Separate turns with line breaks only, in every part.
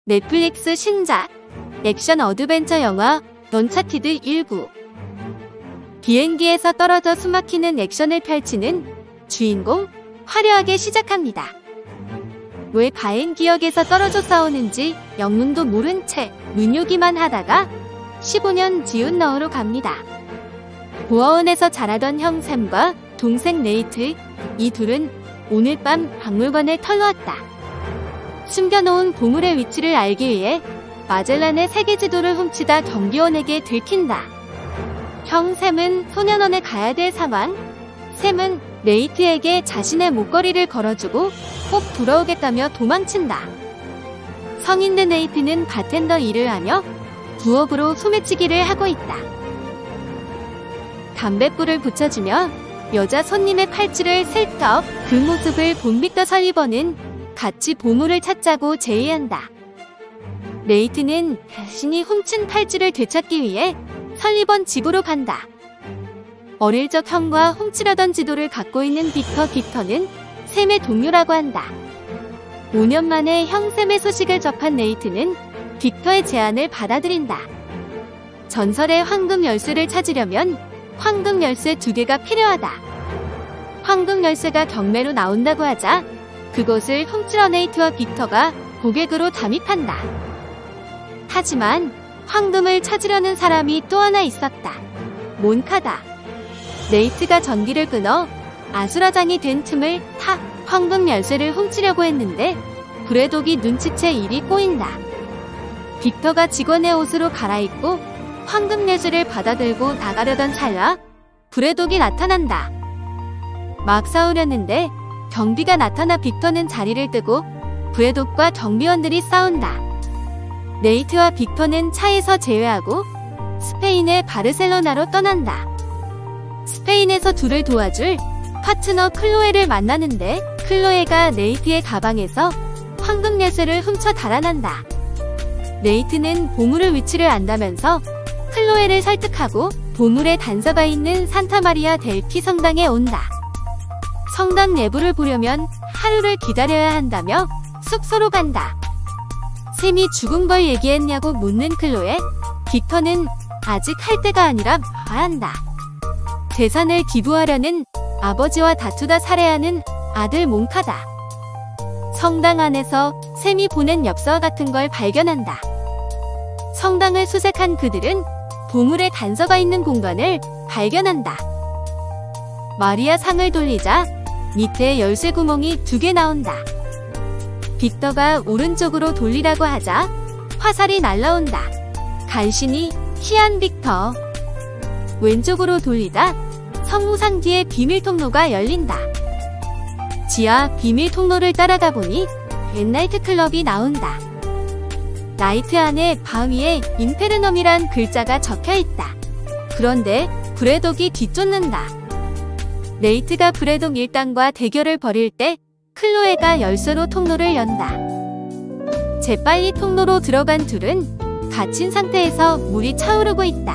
넷플릭스 신작 액션 어드벤처 영화 언차티드 19. 비행기에서 떨어져 숨막히는 액션을 펼치는 주인공 화려하게 시작합니다. 왜 가행기역에서 떨어져 싸우는지 영문도 모른 채 눈요기만 하다가 15년 지운 너으로 갑니다. 보아원에서 자라던 형 샘과 동생 네이트, 이 둘은 오늘 밤 박물관을 털러왔다. 숨겨놓은 보물의 위치를 알기 위해 마젤란의 세계지도를 훔치다 경비원에게 들킨다. 형 샘은 소년원에 가야 될 상황. 샘은 네이트에게 자신의 목걸이를 걸어주고 꼭 돌아오겠다며 도망친다. 성인된 네이트는 바텐더 일을 하며 부업으로 소매치기를 하고 있다. 담뱃불을 붙여주며 여자 손님의 팔찌를 슬쩍, 그 모습을 본 빅터 설리번은 같이 보물을 찾자고 제의한다. 네이트는 자신이 훔친 팔찌를 되찾기 위해 설리번 집으로 간다. 어릴 적 형과 훔치려던 지도를 갖고 있는 빅터는 샘의 동료라고 한다. 5년 만에 형 샘의 소식을 접한 네이트는 빅터의 제안을 받아들인다. 전설의 황금 열쇠를 찾으려면 황금 열쇠 2개가 필요하다. 황금 열쇠가 경매로 나온다고 하자 그것을 훔치러 네이트와 빅터가 고객으로 담입한다. 하지만 황금을 찾으려는 사람이 또 하나 있었다. 몬카다. 네이트가 전기를 끊어 아수라장이 된 틈을 타 황금 열쇠를 훔치려고 했는데 불의 독이 눈치채 일이 꼬인다. 빅터가 직원의 옷으로 갈아입고 황금 열쇠를 받아들고 나가려던 찰나 불의 독이 나타난다. 막 싸우려는데 경비가 나타나 빅터는 자리를 뜨고 불의 독과 경비원들이 싸운다. 네이트와 빅터는 차에서 제외하고 스페인의 바르셀로나로 떠난다. 스페인에서 둘을 도와줄 파트너 클로에를 만나는데 클로에가 네이트의 가방에서 황금 열쇠를 훔쳐 달아난다. 네이트는 보물의 위치를 안다면서 클로에를 설득하고 보물의 단서가 있는 산타마리아 델피 성당에 온다. 성당 내부를 보려면 하루를 기다려야 한다며 숙소로 간다. 샘이 죽은 걸 얘기했냐고 묻는 클로에, 빅터는 아직 할 때가 아니라 봐야 한다. 재산을 기부하려는 아버지와 다투다 살해하는 아들 몽카다. 성당 안에서 샘이 보낸 엽서 같은 걸 발견한다. 성당을 수색한 그들은 보물의 단서가 있는 공간을 발견한다. 마리아 상을 돌리자 밑에 열쇠 구멍이 2개 나온다. 빅터가 오른쪽으로 돌리라고 하자 화살이 날라온다. 간신히 피한 빅터. 왼쪽으로 돌리다 성무상 뒤에 비밀 통로가 열린다. 지하 비밀 통로를 따라가 보니 옛나이트 클럽이 나온다. 나이트 안에 바위에 인페르넘이란 글자가 적혀있다. 그런데 불의 독이 뒤쫓는다. 네이트가 불의 독 일당과 대결을 벌일 때 클로에가 열쇠로 통로를 연다. 재빨리 통로로 들어간 둘은 갇힌 상태에서 물이 차오르고 있다.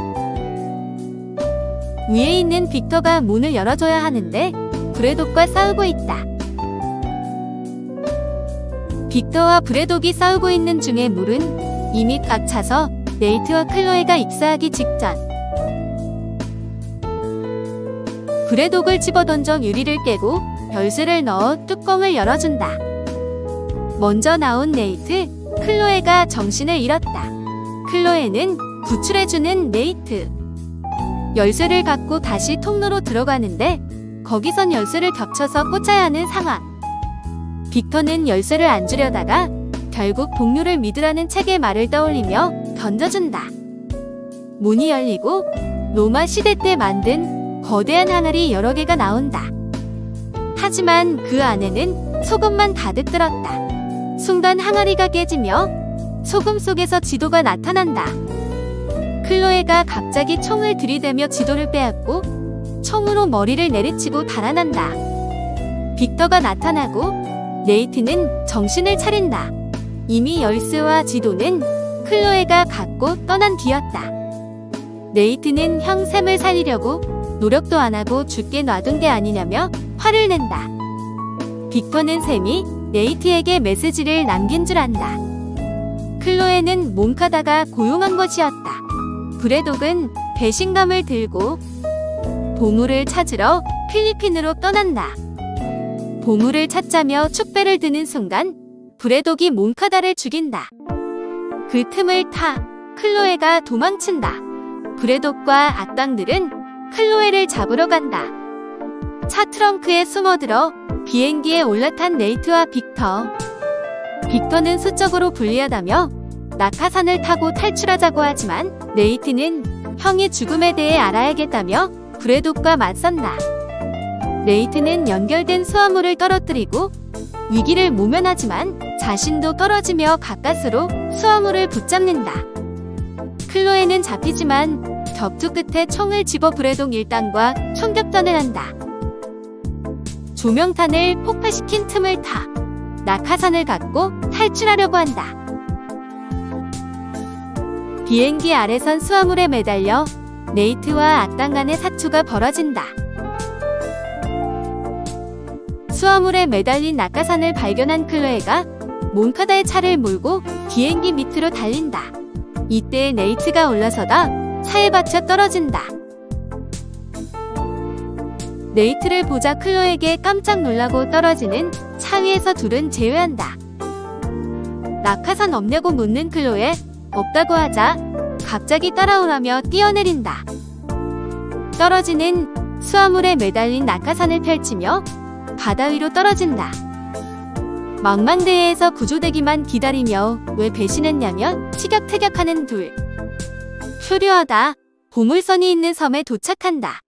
위에 있는 빅터가 문을 열어줘야 하는데 불의 독과 싸우고 있다. 빅터와 불의 독이 싸우고 있는 중에 물은 이미 꽉 차서 네이트와 클로에가 입사하기 직전. 불의 독을 집어던져 유리를 깨고 열쇠를 넣어 뚜껑을 열어준다. 먼저 나온 네이트, 클로에가 정신을 잃었다. 클로에는 구출해주는 네이트. 열쇠를 갖고 다시 통로로 들어가는데 거기선 열쇠를 겹쳐서 꽂아야 하는 상황. 빅터는 열쇠를 안 주려다가 결국 동료를 믿으라는 책의 말을 떠올리며 던져준다. 문이 열리고 로마 시대 때 만든 거대한 항아리 여러 개가 나온다. 하지만 그 안에는 소금만 가득 들었다. 순간 항아리가 깨지며 소금 속에서 지도가 나타난다. 클로에가 갑자기 총을 들이대며 지도를 빼앗고 총으로 머리를 내리치고 달아난다. 빅터가 나타나고 네이트는 정신을 차린다. 이미 열쇠와 지도는 클로에가 갖고 떠난 뒤였다. 네이트는 형 샘을 살리려고 노력도 안 하고 죽게 놔둔 게 아니냐며 화를 낸다. 빅터는 샘이 네이트에게 메시지를 남긴 줄 안다. 클로에는 몽카다가 고용한 것이었다. 브래독은 배신감을 들고 보물을 찾으러 필리핀으로 떠난다. 보물을 찾자며 축배를 드는 순간 브래독이 몽카다를 죽인다. 그 틈을 타 클로에가 도망친다. 브래독과 악당들은 클로에를 잡으러 간다. 차 트렁크에 숨어들어 비행기에 올라탄 네이트와 빅터. 빅터는 수적으로 불리하다며 낙하산을 타고 탈출하자고 하지만 네이트는 형의 죽음에 대해 알아야겠다며 브래독과 맞선다. 네이트는 연결된 수화물을 떨어뜨리고 위기를 모면하지만 자신도 떨어지며 가까스로 수화물을 붙잡는다. 클로에는 잡히지만 격투 끝에 총을 집어 브래독 일당과 총격전을 한다. 조명탄을 폭파시킨 틈을 타 낙하산을 갖고 탈출하려고 한다. 비행기 아래선 수화물에 매달려 네이트와 악당 간의 사투가 벌어진다. 수화물에 매달린 낙하산을 발견한 클로에가 몽카다의 차를 몰고 비행기 밑으로 달린다. 이때 네이트가 올라서다 차에 받쳐 떨어진다. 네이트를 보자 클로에게 깜짝 놀라고 떨어지는 차 위에서 둘은 제외한다. 낙하산 없냐고 묻는 클로에 없다고 하자 갑자기 따라오라며 뛰어내린다. 떨어지는 수화물에 매달린 낙하산을 펼치며 바다 위로 떨어진다. 망망대해에서 구조되기만 기다리며 왜 배신했냐며 티격태격하는 둘. 표류하다 보물선이 있는 섬에 도착한다.